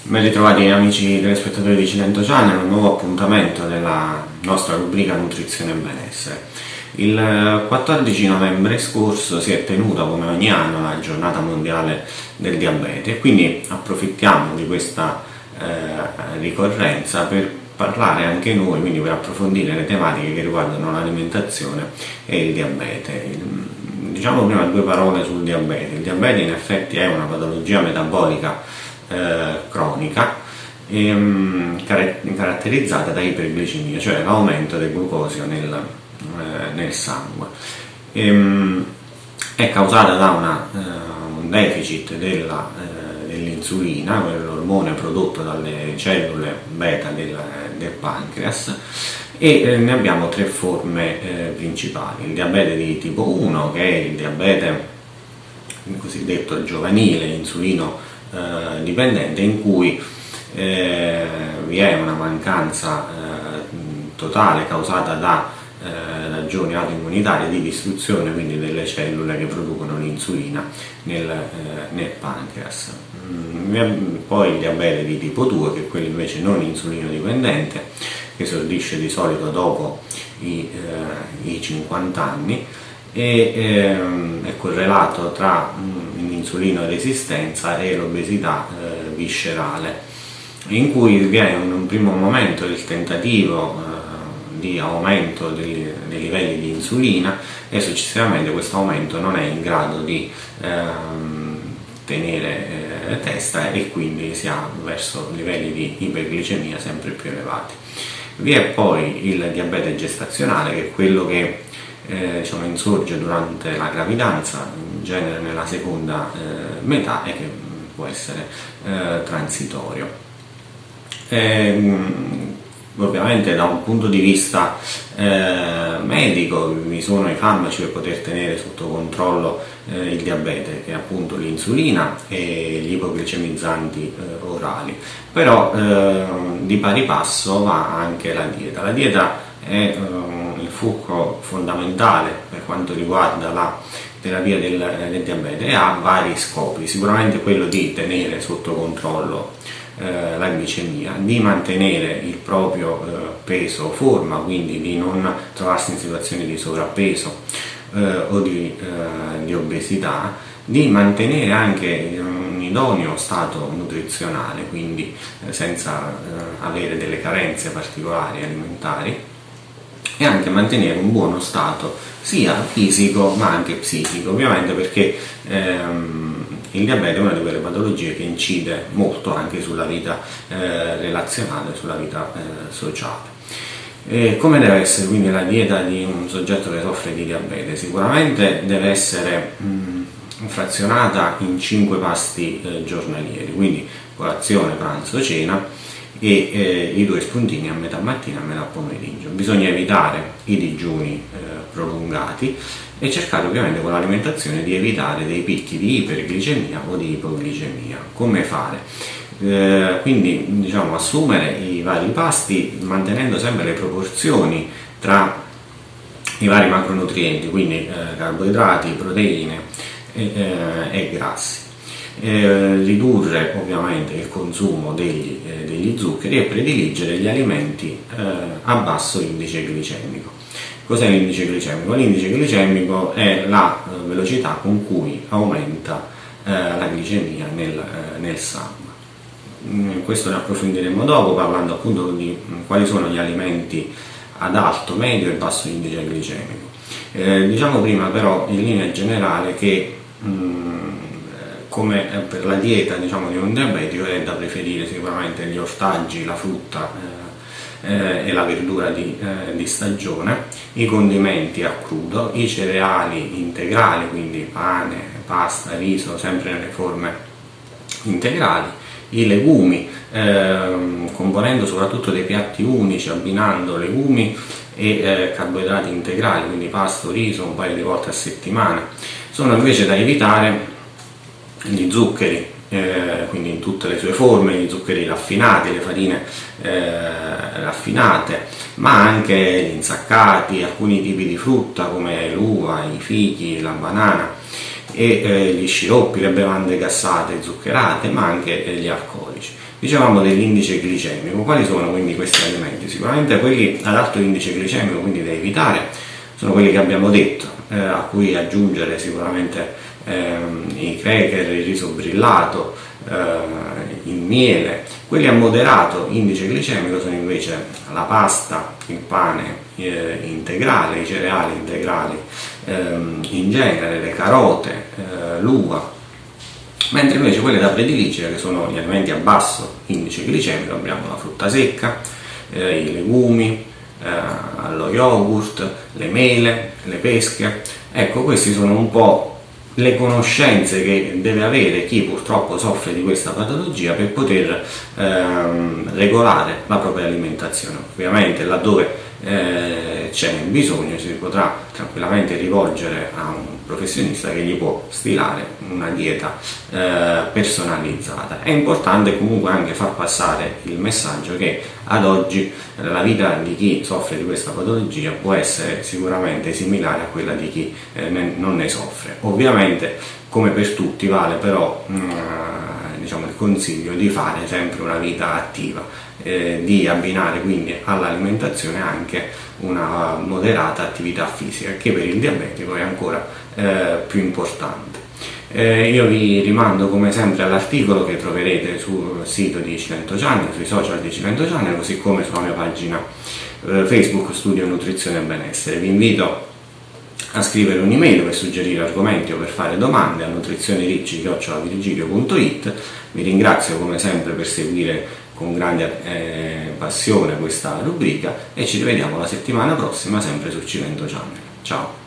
Ben ritrovati amici telespettatori di Cilento Channel, un nuovo appuntamento della nostra rubrica Nutrizione e Benessere. Il 14 novembre scorso si è tenuta come ogni anno la giornata mondiale del diabete e quindi approfittiamo di questa ricorrenza per parlare anche noi, quindi per approfondire le tematiche che riguardano l'alimentazione e il diabete. Diciamo prima due parole sul diabete. Il diabete in effetti è una patologia metabolica cronica caratterizzata da iperglicemia, cioè l'aumento del glucosio nel sangue. È causata da un deficit dell'insulina, l'ormone prodotto dalle cellule beta del pancreas, e ne abbiamo tre forme principali: il diabete di tipo 1, che è il diabete cosiddetto giovanile, insulino dipendente, in cui vi è una mancanza totale causata da ragioni autoimmunitarie di distruzione quindi delle cellule che producono l'insulina nel pancreas. Poi il diabete di tipo 2, che è quello invece non insulino dipendente, che esordisce di solito dopo i 50 anni e è correlato tra l'insulino resistenza e l'obesità viscerale, in cui viene in un primo momento il tentativo di aumento dei livelli di insulina e successivamente questo aumento non è in grado di tenere testa e quindi si ha verso livelli di iperglicemia sempre più elevati. Vi è poi il diabete gestazionale, che è quello che insorge durante la gravidanza, in genere nella seconda metà, e che può essere transitorio. Ovviamente da un punto di vista medico vi sono i farmaci per poter tenere sotto controllo il diabete, che è appunto l'insulina e gli ipoglicemizzanti orali, però di pari passo va anche la dieta. La dieta è il fulcro fondamentale per quanto riguarda la terapia del diabete e ha vari scopi: sicuramente quello di tenere sotto controllo la glicemia, di mantenere il proprio peso o forma, quindi di non trovarsi in situazioni di sovrappeso o di obesità, di mantenere anche un idoneo stato nutrizionale, quindi senza avere delle carenze particolari alimentari, e anche mantenere un buono stato sia fisico ma anche psichico, ovviamente perché il diabete è una di quelle patologie che incide molto anche sulla vita relazionale, sulla vita sociale. Come deve essere quindi la dieta di un soggetto che soffre di diabete? Sicuramente deve essere frazionata in 5 pasti giornalieri, quindi colazione, pranzo, cena e i 2 spuntini a metà mattina e a metà pomeriggio. Bisogna evitare i digiuni prolungati e cercare ovviamente con l'alimentazione di evitare dei picchi di iperglicemia o di ipoglicemia. Come fare? Quindi assumere i vari pasti mantenendo sempre le proporzioni tra i vari macronutrienti, quindi carboidrati, proteine e grassi. Ridurre ovviamente il consumo degli zuccheri e prediligere gli alimenti a basso indice glicemico. Cos'è l'indice glicemico? L'indice glicemico è la velocità con cui aumenta la glicemia nel sangue. Questo ne approfondiremo dopo, parlando appunto di quali sono gli alimenti ad alto, medio e basso indice glicemico. Diciamo prima però in linea generale che come per la dieta di un diabetico è da preferire sicuramente gli ortaggi, la frutta e la verdura di stagione, i condimenti a crudo, i cereali integrali, quindi pane, pasta, riso, sempre nelle forme integrali, i legumi, componendo soprattutto dei piatti unici, abbinando legumi e carboidrati integrali, quindi pasto, riso un paio di volte a settimana. Sono invece da evitare gli zuccheri, quindi in tutte le sue forme, gli zuccheri raffinati, le farine raffinate, ma anche gli insaccati, alcuni tipi di frutta come l'uva, i fichi, la banana, e gli sciroppi, le bevande gassate, zuccherate, ma anche gli alcolici. Dicevamo dell'indice glicemico. Quali sono quindi questi alimenti? Sicuramente quelli ad alto indice glicemico, quindi da evitare, sono quelli che abbiamo detto, a cui aggiungere sicuramente i cracker, il riso brillato, il miele. Quelli a moderato indice glicemico sono invece la pasta, il pane integrale, i cereali integrali in genere, le carote, l'uva. Mentre invece quelle da prediligere, che sono gli alimenti a basso indice glicemico, abbiamo la frutta secca, i legumi, lo yogurt, le mele, le pesche. Ecco, questi sono un po' le conoscenze che deve avere chi purtroppo soffre di questa patologia per poter regolare la propria alimentazione. Ovviamente laddove c'è bisogno si potrà tranquillamente rivolgere a un professionista che gli può stilare una dieta personalizzata. È importante comunque anche far passare il messaggio che ad oggi la vita di chi soffre di questa patologia può essere sicuramente similare a quella di chi non ne soffre. Ovviamente, come per tutti, vale però diciamo, il consiglio di fare sempre una vita attiva, di abbinare quindi all'alimentazione anche una moderata attività fisica, che per il diabetico è ancora più importante. Io vi rimando come sempre all'articolo che troverete sul sito di Cilento Channel, sui social di Cilento Channel, così come sulla mia pagina Facebook Studio Nutrizione e Benessere. Vi invito a scrivere un'email per suggerire argomenti o per fare domande a nutrizionericci@virgilio.it. Vi ringrazio come sempre per seguire con grande passione questa rubrica e ci rivediamo la settimana prossima sempre su Cilento Channel. Ciao!